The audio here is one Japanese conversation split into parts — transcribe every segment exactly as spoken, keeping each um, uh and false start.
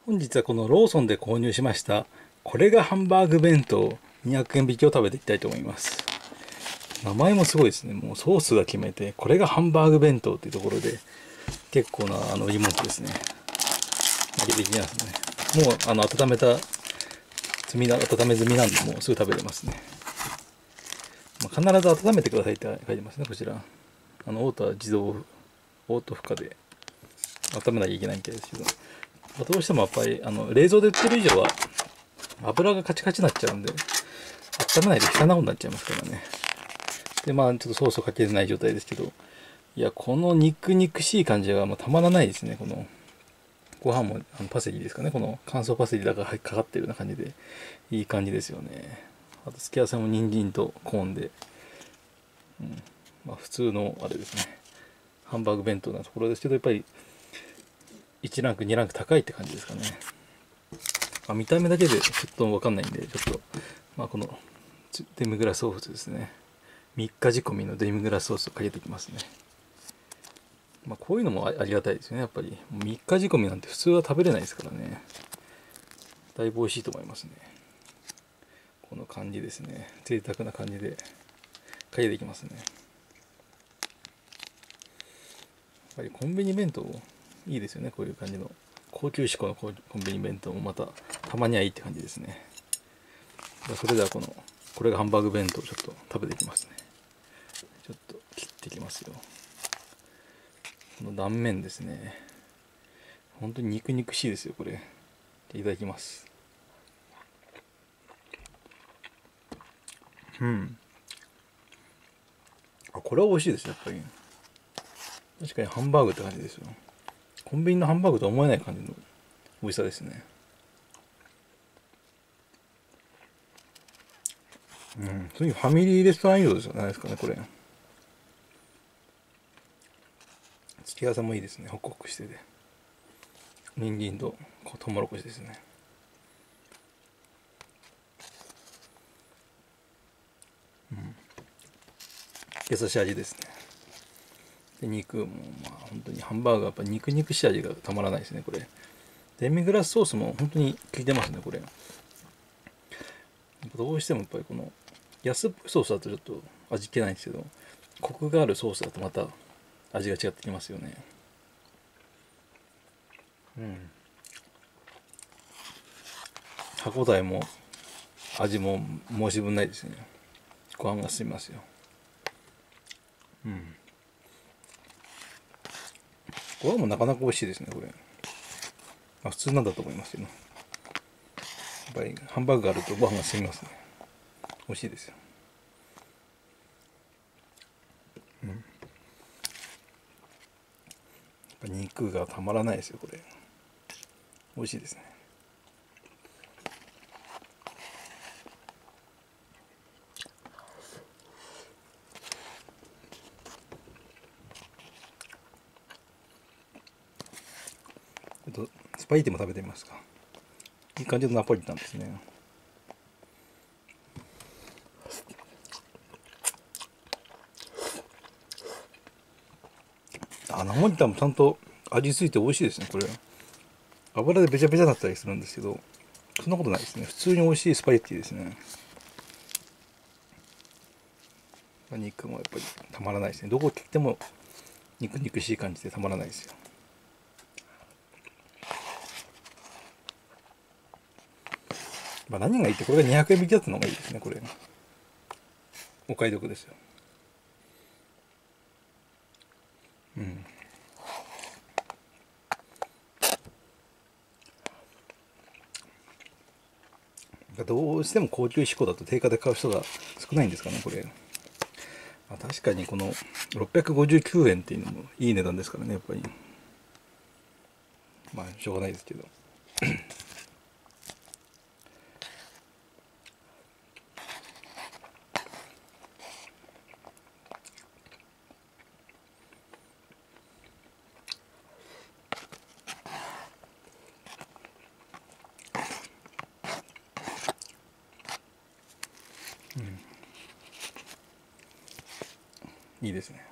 本日はこのローソンで購入しましたこれがハンバーグ弁当にひゃくえん引きを食べていきたいと思います。名前もすごいですね。もうソースが決めてこれがハンバーグ弁当っていうところで結構なあの疑問符ですね。開けていきますね。もうあの温めた積みな温め済みなんでもうすぐ食べれますね。まあ、必ず温めてくださいって書いてますね。こちらあのオートは自動オート負荷で温めなきゃいけないみたいですけど、どうしてもやっぱりあの冷蔵で売ってる以上は油がカチカチになっちゃうんで温めないと汚くなっちゃいますからね。でまあちょっとソースをかけてない状態ですけど、いやこの肉肉しい感じがもうたまらないですね。このご飯もあのパセリですかね、この乾燥パセリだからかかってるような感じでいい感じですよね。あと付け合わせも人参とコーンで、うんまあ、普通のあれですね、ハンバーグ弁当なところですけど、やっぱりいちランクにランク高いって感じですかね。まあ、見た目だけでちょっと分かんないんで、ちょっと、まあ、このデミグラスソースですね、みっか仕込みのデミグラスソースをかけていきますね。まあ、こういうのもありがたいですよね。やっぱりみっか仕込みなんて普通は食べれないですからね。だいぶ美味しいと思いますね。この感じですね、贅沢な感じでかけていきますね。やっぱりコンビニ弁当いいですよね。こういう感じの高級志向のコンビニ弁当もまたたまにはいいって感じですね。それではこのこれがハンバーグ弁当をちょっと食べていきますね。ちょっと切っていきますよ。この断面ですね、本当に肉肉しいですよこれ。いただきます。うんあ、これは美味しいですやっぱり。確かにハンバーグって感じですよ。コンビニのハンバーグとは思えない感じの美味しさですね。うん、そういうファミリーレストラン用じゃないですかねこれ。付け合わせもいいですね。ホクホクしてて、人参とトウモロコシですね。うん、優しい味ですね。で肉もまあ本当にハンバーグはやっぱ肉肉しい味がたまらないですねこれ。デミグラスソースも本当に効いてますねこれ。どうしてもやっぱりこの安っぽいソースだとちょっと味気ないんですけど、コクがあるソースだとまた味が違ってきますよね。うん歯ごたえも味も申し分ないですね。ご飯が進みますよ。うんご飯もなかなか美味しいですねこれ。まあ、普通なんだと思いますけど、やっぱりハンバーグがあるとご飯が進みますね。美味しいですよ。うん、やっぱ肉がたまらないですよこれ。美味しいですね。スパゲティも食べてみますか。いい感じのナポリタンですね。あ、ナポリタンもちゃんと味付いて美味しいですねこれ。油でべちゃべちゃだったりするんですけど、そんなことないですね。普通に美味しいスパゲティですね。肉もやっぱりたまらないですね。どこ切っても肉肉しい感じでたまらないですよ。まあ何がいいってこれがにひゃくえん引きだったのがいいですねこれ。お買い得ですよ。うんどうしても高級志向だと定価で買う人が少ないんですかねこれ。まあ、確かにこのろっぴゃくごじゅうきゅうえんっていうのもいい値段ですからねやっぱり。まあしょうがないですけどいいですね。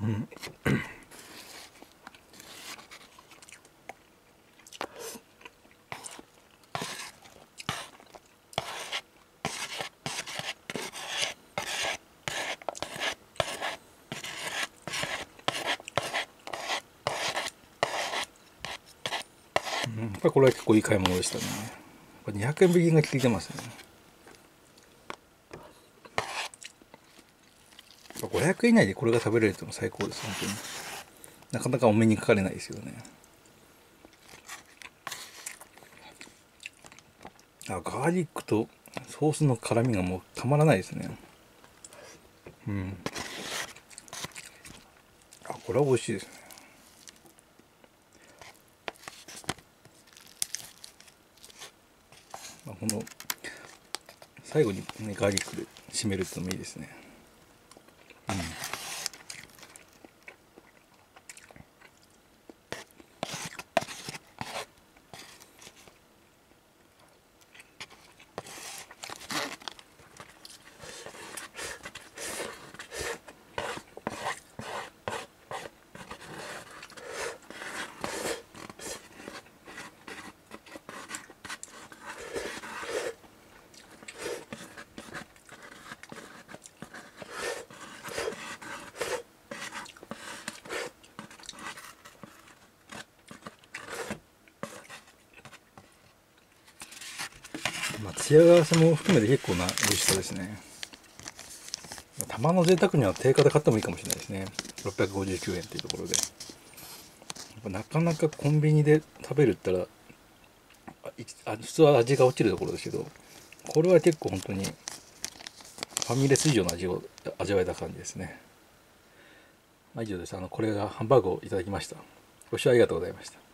うん。やっぱりこれは結構いい買い物でしたね。にひゃくえん引きが効いてますね。ごひゃくえん以内でこれが食べれるっていうのは最高です、本当に。なかなかお目にかかれないですよね。あ、ガーリックとソースの辛みがもうたまらないですね。うん。あ、これは美味しいですね。まあ、この最後に、ね、ガーリックで締めるってのもいいですね。うん。まあ、艶がせも含めて結構な美味しさですね。玉の贅沢には定価で買ってもいいかもしれないですね。ろっぴゃくごじゅうきゅうえんっていうところで。なかなかコンビニで食べるったら、あ普通は味が落ちるところですけど、これは結構本当にファミレス以上の味を味わえた感じですね。まあ、以上です。あの、これがハンバーグをいただきました。ご視聴ありがとうございました。